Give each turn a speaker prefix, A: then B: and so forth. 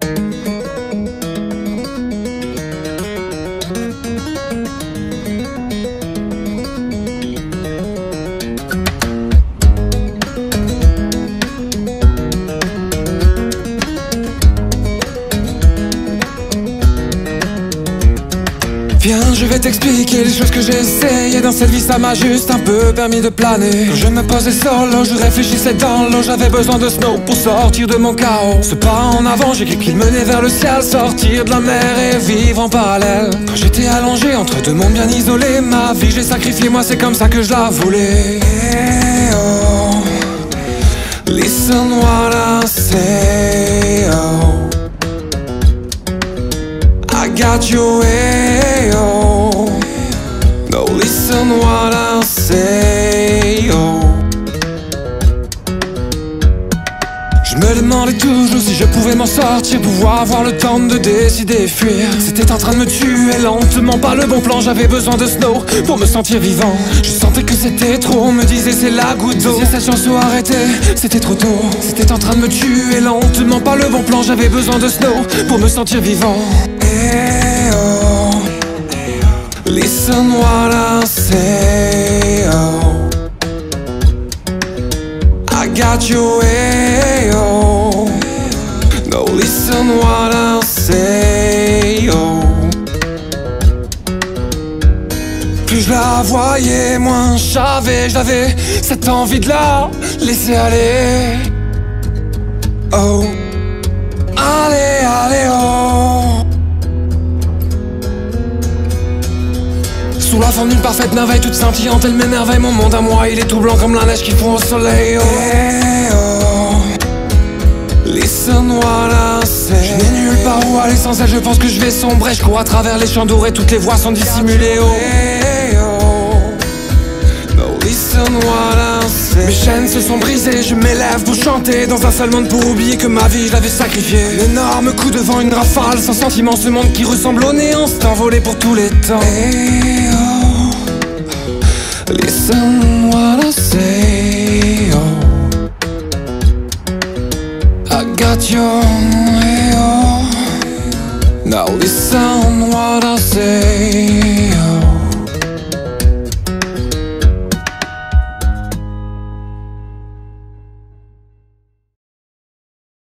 A: Viens, je vais t'expliquer les choses que j'ai essayé. Dans cette vie ça m'a juste un peu permis de planer. Quand je me posais solo, je réfléchissais dans l'eau. J'avais besoin de snow pour sortir de mon chaos. Ce pas en avant, j'ai cru qu'il menait vers le ciel. Sortir de la mer et vivre en parallèle. Quand j'étais allongé entre deux mondes bien isolés, ma vie j'ai sacrifié, moi c'est comme ça que je la voulais. Hey, oh, listen what I say, oh, I got you, hey, oh. No, listen what I say, oh. Je me demandais toujours si je pouvais m'en sortir, pouvoir avoir le temps de décider et fuir. C'était en train de me tuer lentement, pas le bon plan. J'avais besoin de snow pour me sentir vivant. Je sentais que c'était trop, on me disait c'est la goutte d'eau. Si cette chanson arrêtait, c'était trop tôt. C'était en train de me tuer lentement, pas le bon plan. J'avais besoin de snow pour me sentir vivant. Hey, oh, listen what I say, oh, I got you, hey, oh. No, listen what I say, oh. Plus je la voyais, moins j'avais cette envie de la laisser aller. Oh, allez, allez, oh. Sous la forme d'une parfaite merveille, toute scintillante, elle m'émerveille. Mon monde à moi, il est tout blanc comme la neige qui fond au soleil. Oh, hey, oh, listen what I say. Je n'ai nulle part où aller sans elle, je pense que je vais sombrer. Je cours à travers les champs dorés, toutes les voix sont dissimulées. Oh, hey, oh, no, listen what I say. Mes chaînes se sont brisées, je m'élève pour chanter dans un seul monde, pour oublier que ma vie je l'avais sacrifiée. Un énorme coup devant une rafale, sans sentiment, ce monde qui ressemble au néant s'est envolé pour tous les temps. Hey, oh, listen what I say, oh, I got your, hey, oh. Now listen what I say, oh.